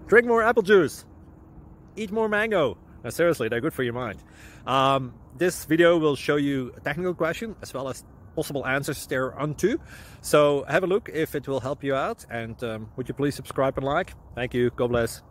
Drink more apple juice. Eat more mango. No, seriously, they're good for your mind. This video will show you a technical question as well as possible answers thereunto. So have a look if it will help you out, and would you please subscribe and like? Thank you. God bless.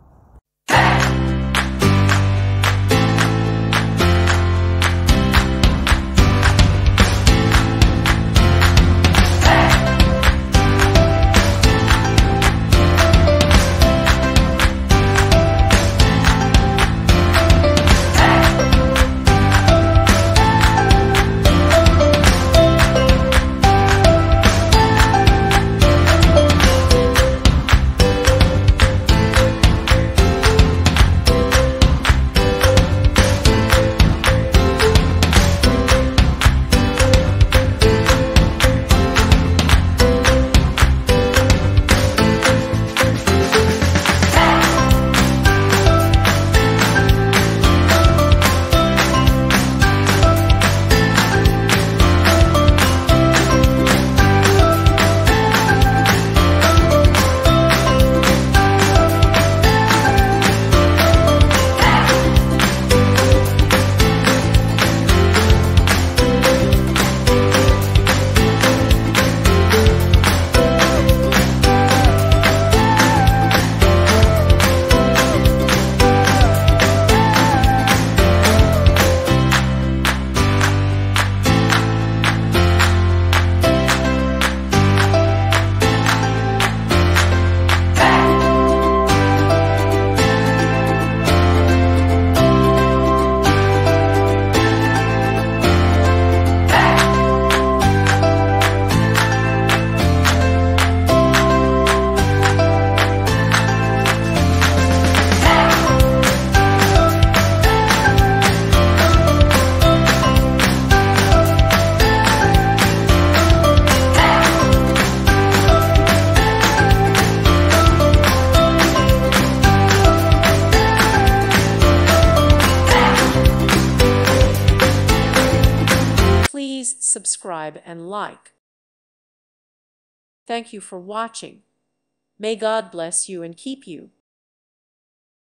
Please subscribe and like. Thank you for watching. May God bless you and keep you.